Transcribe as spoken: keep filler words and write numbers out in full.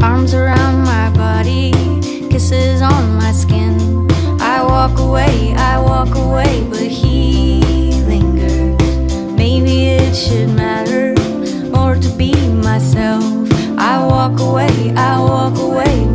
Arms around my body, kisses on my skin. I walk away, I walk away, but he lingers. Maybe it should matter more to be myself. I walk away, I walk away,